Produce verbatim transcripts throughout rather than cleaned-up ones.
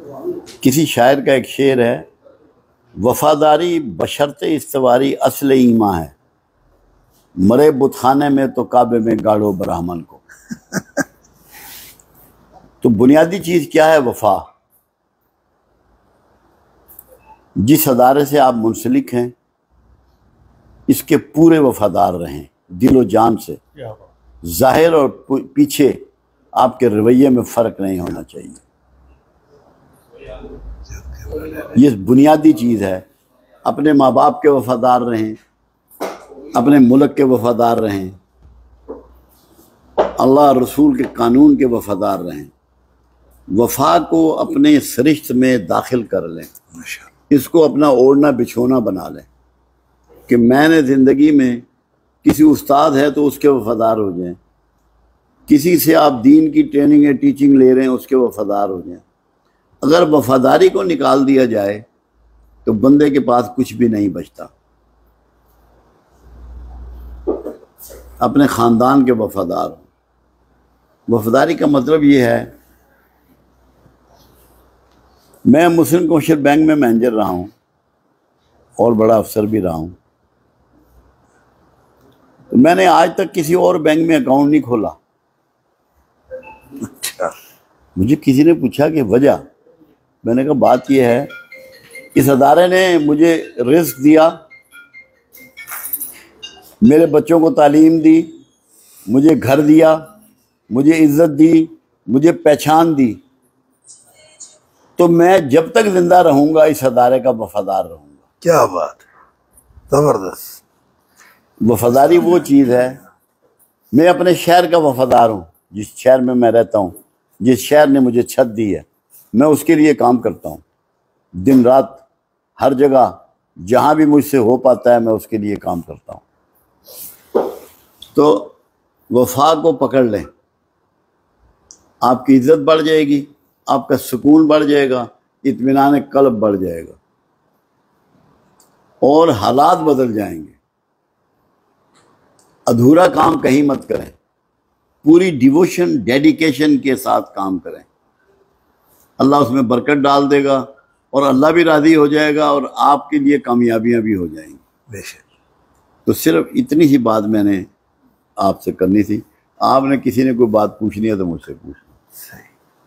किसी शायर का एक शेर है, वफादारी बशर्ते इस्तवारी असल ईमा है, मरे बुतखाने में तो काबे में गाड़ो ब्राह्मण को। तो बुनियादी चीज क्या है? वफा। जिस अदारे से आप मुंसलिक हैं इसके पूरे वफादार रहें, दिलो जान से। जाहिर और पीछे आपके रवैये में फर्क नहीं होना चाहिए। ये बुनियादी चीज़ है। अपने माँ बाप के वफादार रहें, अपने मुल्क के वफादार रहें, अल्लाह रसूल के कानून के वफादार रहें। वफा को अपने सरिश्त में दाखिल कर लें, इसको अपना ओढ़ना बिछोना बना लें कि मैंने ज़िंदगी में किसी उस्ताद है तो उसके वफादार हो जाएं, किसी से आप दीन की ट्रेनिंग या टीचिंग ले रहे हैं उसके वफादार हो जाएं। अगर वफादारी को निकाल दिया जाए तो बंदे के पास कुछ भी नहीं बचता। अपने ख़ानदान के वफादार हो। वफादारी का मतलब ये है, मैं मुस्लिम कमर्शियल बैंक में मैनेजर रहा हूँ और बड़ा अफसर भी रहा हूँ। तो मैंने आज तक किसी और बैंक में अकाउंट नहीं खोला। अच्छा। मुझे किसी ने पूछा कि वजह, मैंने कहा बात यह है, इस अदारे ने मुझे रिस्क दिया, मेरे बच्चों को तालीम दी, मुझे घर दिया, मुझे इज्जत दी, मुझे पहचान दी, तो मैं जब तक जिंदा रहूंगा इस अदारे का वफादार रहूंगा। क्या बात, जबरदस्त। वफादारी वो चीज़ है। मैं अपने शहर का वफादार हूँ, जिस शहर में मैं रहता हूँ, जिस शहर ने मुझे छत दी है, मैं उसके लिए काम करता हूँ। दिन रात हर जगह जहाँ भी मुझसे हो पाता है मैं उसके लिए काम करता हूँ। तो वफा को पकड़ लें, आपकी इज्जत बढ़ जाएगी, आपका सुकून बढ़ जाएगा, इत्मीनान कल्ब बढ़ जाएगा और हालात बदल जाएंगे। अधूरा काम कहीं मत करें, पूरी डिवोशन डेडिकेशन के साथ काम करें। अल्लाह उसमें बरकत डाल देगा और अल्लाह भी राज़ी हो जाएगा और आपके लिए कामयाबियां भी हो जाएंगी। बेशक। तो सिर्फ इतनी सी बात मैंने आपसे करनी थी। आपने किसी ने कोई बात पूछनी है तो मुझसे पूछना। सही।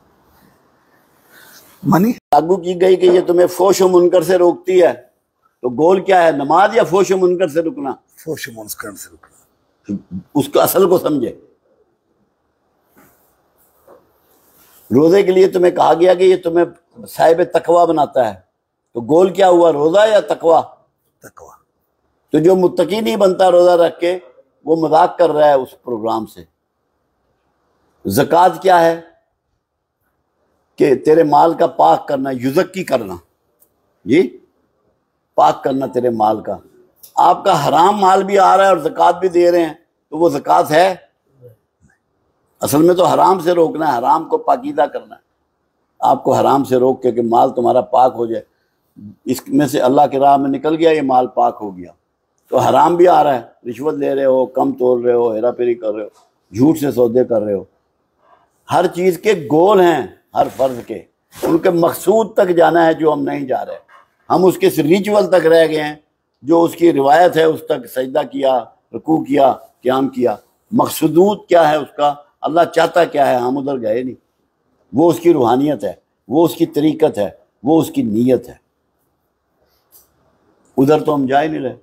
मनी लागू की गई कि ये तुम्हें फोश व मुनकर से रोकती है, तो गोल क्या है? नमाज या फोश व मुनकर से रुकना? फोश व मुनकर से रुकना। उसको असल को समझे। रोजे के लिए तुम्हें कहा गया कि ये तुम्हें साहिब तकवा बनाता है, तो गोल क्या हुआ? रोजा या तकवा? तकवा। तो जो मुत्तकी नहीं बनता रोजा रख के, वो मजाक कर रहा है उस प्रोग्राम से। ज़कात क्या है? कि तेरे माल का पाक करना, युज़क्की करना, जी पाक करना तेरे माल का। आपका हराम माल भी आ रहा है और ज़कात भी दे रहे हैं, तो वो ज़कात है? असल में तो हराम से रोकना है, हराम को पाकीज़ा करना है। आपको हराम से रोक के कि माल तुम्हारा पाक हो जाए, इसमें से अल्लाह की राह में निकल गया, ये माल पाक हो गया, तो हराम भी आ रहा है। रिश्वत ले रहे हो, कम तोल रहे हो, हेरा फेरी कर रहे हो, झूठ से सौदे कर रहे हो। हर चीज़ के गोल हैं, हर फर्ज के, उनके मकसूद तक जाना है जो हम नहीं जा रहे। हम उसके रिचुअल तक रह गए हैं, जो उसकी रिवायत है उस तक सजदा किया, रुकू किया, क़याम किया। मकसूद क्या है उसका, अल्लाह चाहता क्या है, हम उधर गए नहीं। वो उसकी रूहानियत है, वो उसकी तरीक़त है, वो उसकी नीयत है, उधर तो हम जा ही नहीं रहे।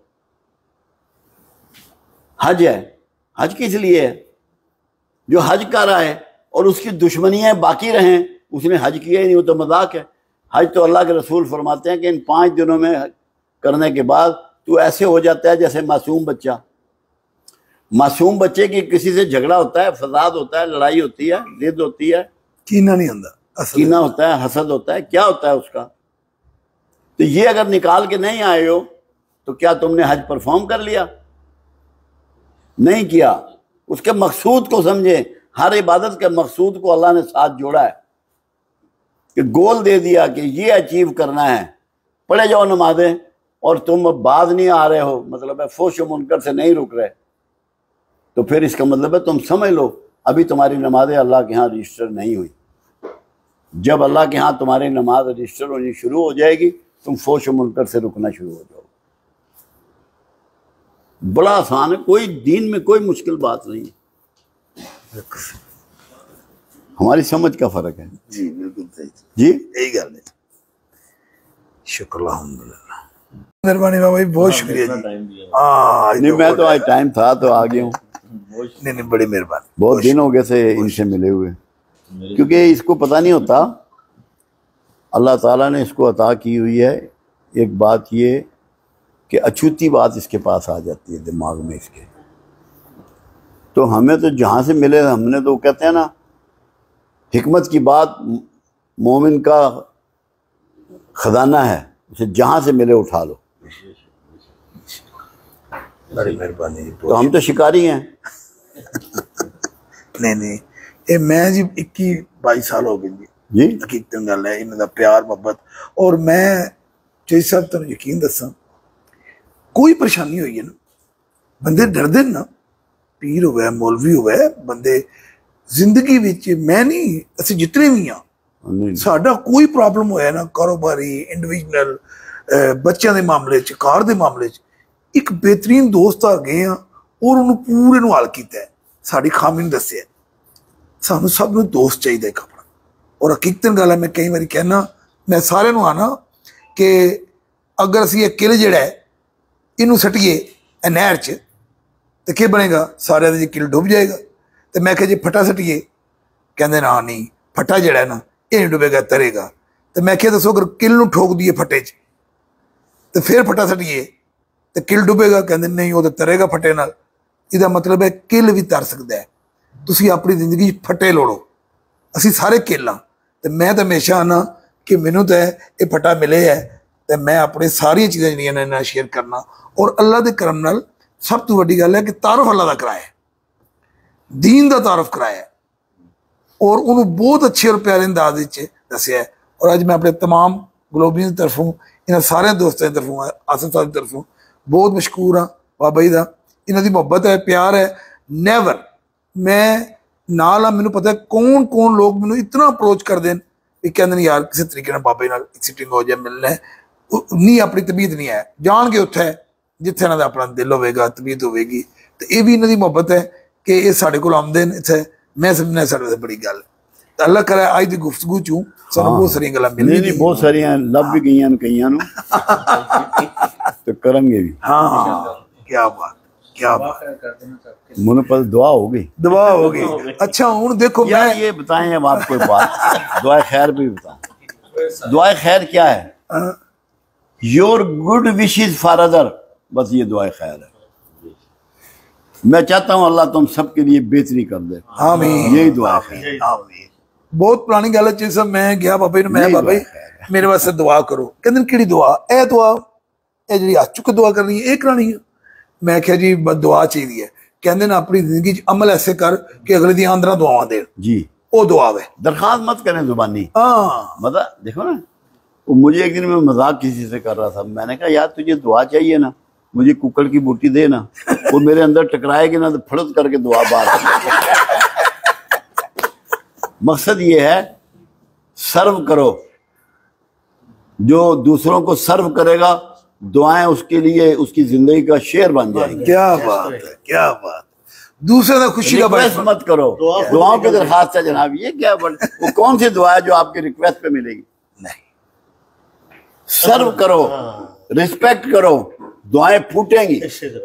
हज है, हज किस लिए है? जो हज कर रहा है और उसकी दुश्मनियाँ बाकी रहें, उसने हज किया ही नहीं, वो तो मजाक है। हज तो अल्लाह के रसूल फरमाते हैं कि इन पाँच दिनों में करने के बाद तू ऐसे हो जाता है जैसे मासूम बच्चा। मासूम बच्चे की किसी से झगड़ा होता है, फसाद होता है, लड़ाई होती है, जिद होती है, कीना नहीं होता, कीना होता है, हसद होता है, क्या होता है उसका? तो ये अगर निकाल के नहीं आए हो तो क्या तुमने हज परफॉर्म कर लिया? नहीं किया। उसके मकसूद को समझे। हर इबादत के मकसूद को अल्लाह ने साथ जोड़ा है कि गोल दे दिया कि ये अचीव करना है। पढ़े जाओ नमाजें और तुम बाज नहीं आ रहे हो, मतलब है फोश व मुनकर से नहीं रुक रहे, तो फिर इसका मतलब है तुम समझ लो अभी तुम्हारी नमाजें अल्लाह के यहाँ रजिस्टर नहीं हुई। जब अल्लाह के यहाँ तुम्हारी नमाज रजिस्टर होनी शुरू हो जाएगी, तुम फोश मुनकर से रुकना शुरू हो जाओगे। बड़ा आसान है, कोई दीन में कोई मुश्किल बात नहीं है, हमारी समझ का फर्क है। जी बिल्कुल सही जी यही गल है। शुक्र अल्हम्दुलिल्लाह, मेहरबानी बाबा जी, बहुत शुक्रिया जी। हाँ नहीं, मैं तो आज टाइम था तो आ गया हूँ। नहीं नहीं, बड़ी मेहरबानी, बहुत दिन हो गए थे इनसे मिले हुए, क्योंकि इसको पता नहीं होता अल्लाह ताला ने इसको अता की हुई है। एक बात ये कि अछूती बात इसके पास आ जाती है दिमाग में इसके, तो हमें तो जहाँ से मिले हमने तो कहते हैं ना, हिकमत की बात मोमिन का खजाना है, उसे जहाँ से मिले उठा लो। बड़ी मेहरबानी। तो हम तो शिकारी हैं। नहीं नहीं, ये मैं जी इक्की बाईस साल हो गए जी जी हकीकत गल है, इन्हों का प्यार मोहब्बत। और मैं जी साहब तुम यकीन दसा, कोई परेशानी हुई है ना, बंदे डरदे ना, पीर होवे मौलवी होवे, बंदे जिंदगी विच मैं नहीं, असं जितने भी हाँ, नहीं, साडा कोई प्रॉब्लम होया ना, कारोबारी इंडिविजुअल बच्चों के मामले च, कार के मामले च, एक बेहतरीन दोस्त आ गए हैं और उन्होंने पूरे नू हल किया है, साड़ी खामी नूं दस्सिया। सानू सब नूं दोस्त चाहिए एक अपना। और हकीकत गल है, मैं कई बार कहना, मैं सारे नूं आना कि अगर असीं ये किल जिहड़ा है इनू सट्टीए नहर च तो क्या बनेगा, सारे दी किल डुब जाएगा। तो मैं कहा जी फटा सट्टीए, कहते ना नहीं, फटा जिहड़ा है ना ये नहीं डुबेगा, तरेगा। तो मैं क्या दसो, अगर किल नूं ठोक दिए फटे च तो फिर फटा सट्टीए तो किल डुबेगा, कहते नहीं वो तो तरेगा फटे नाल। इसका मतलब है किल भी तर सकता है। तुसीं अपनी जिंदगी फटे लोड़ो, असीं सारे किल हाँ। तो मैं तो हमेशा आना कि मैनू तो ये फटा मिले है, तो मैं अपनी सारिया चीज़ां जिहड़ियां ने नाल शेयर करना। और अल्लाह के करम नाल सब तो वड्डी गल है कि तारफ अल्लाह का कराया है, दीन का तारफ कराया है, और उन्होंने बहुत अच्छे और प्यारे अंदाज दसिया है। और अज मैं अपने तमाम ग्लोबियन की तरफों, इन्होंने सारे दोस्तों की तरफों, आसिफ साहब की तरफों बहुत मशकूर हाँ बाबा जी का। इन्हों की मुहब्बत है, प्यार है। नैवर मैं नाल मैनू पता है कौन कौन लोग मैनू इतना अप्रोच करते हैं कि कहते यार किसी तरीके नाल बाबे नाल सिटिंग हो जाए, मिलना है नहीं, अपनी तबीयत नहीं है, जान के उत्थे जिथे इन्हों का अपना दिल होगा, तबीयत होगी। तो ये भी इन्हों की मुहब्बत है कि ये साढ़े को आते हैं इतने। मैं समझना साढ़े वास्ते बड़ी गल है। अल्लाह करे अज की गुफ्तगू चूं सानू बहुत सारियां गल्लां मिल नहीं नहीं, बहुत सारियां लभ भी गई हैं कईयां नूं, तो करेंगे भी। हाँ हाँ, क्या बात, क्या बात, मुझे पर दुआ होगी, दुआ हो गई। अच्छा हुण देखो, यार मैं ये बताएं अब आपको एक बात, दुआ खैर भी बताएं। दुआ खैर क्या है? Your good wishes for other, बस ये दुआ खैर है। मैं चाहता हूं अल्लाह तुम सबके लिए बेहतरी कर दे, आमीन, यही दुआ है। आमीन। बहुत पुरानी गल है, सब मैं गया बाबा जी, मैं बाबा जी मेरे वास्ते दुआ करो। कहते किहड़ी दुआ? ए दुआ ए जी हथ चुक दुआ करनी है, ये करानी है। मैं क्या जी बस दुआ चाहिए है। कहते ना अपनी जिंदगी च अमल ऐसे कर कि अगले दी आंदरा दुआवां दे जी, वो दुआ है। दरखास्त मत करें जुबानी। हाँ मतलब देखो ना, वो मुझे एक दिन मैं मजाक किसी से कर रहा था, मैंने कहा यार तुझे दुआ चाहिए ना, मुझे कुकड़ की बूटी दे ना, वो मेरे अंदर टकराएगी ना तो फड़त करके दुआ बाहर। मकसद ये है सर्व करो, जो दूसरों को सर्व करेगा दुआएं उसके लिए उसकी जिंदगी का शेर बन जाएंगी। क्या बात है, क्या बात। दूसरे का खुशी का रिक्वेस्ट मत करो, दुआओं की दरखास्त है जनाब। ये क्या बड़, वो कौन सी दुआ है जो आपकी रिक्वेस्ट पे मिलेगी? नहीं, सर्व करो, रिस्पेक्ट करो, दुआएं फूटेंगी।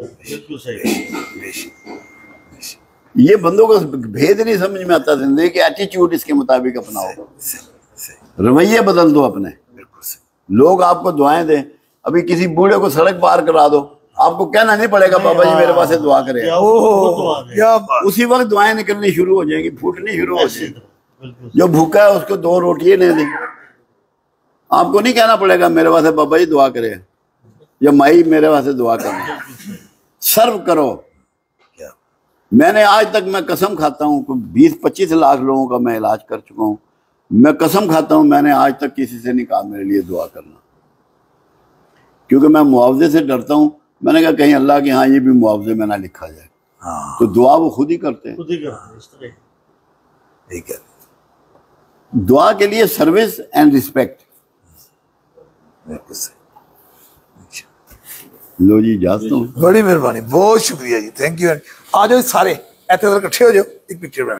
ये बंदों को भेद नहीं समझ में आता, जिंदगी के एटीट्यूड इसके मुताबिक अपनाओ, रवैये बदल दो अपने। लोग आपको दुआएं दें, अभी किसी बूढ़े को सड़क पार करा दो, आपको कहना नहीं पड़ेगा बाबा जी मेरे पास दुआ करें, क्या बात। उसी वक्त दुआएं निकलनी शुरू हो जाएंगी, फूटनी शुरू हो जाएगी। जो भूखा है उसको दो रोटियां नहीं दी, आपको नहीं कहना पड़ेगा मेरे वास्ते बाबा जी दुआ करे या माई मेरे वास्ते दुआ करे। सर्व करो। मैंने आज तक मैं कसम खाता हूँ बीस पच्चीस लाख लोगों का मैं इलाज कर चुका हूँ, मैं कसम खाता हूँ मैंने आज तक किसी से नहीं कहा मेरे लिए दुआ करना, क्योंकि मैं मुआवजे से डरता हूँ। मैंने कहा कहीं अल्लाह के यहाँ ये भी मुआवजे में ना लिखा जाए। हाँ। तो दुआ वो खुद ही करते हैं, खुद ही करते हैं। ठीक है। दुआ के लिए सर्विस एंड रिस्पेक्ट। बिल्कुल सही। लो जी इजाजत हूं। बड़ी मेहरबानी, बहुत शुक्रिया जी, थैंक यू। आ जाओ सारे इतने इकट्ठे हो जाओ, एक पिक्चर बना।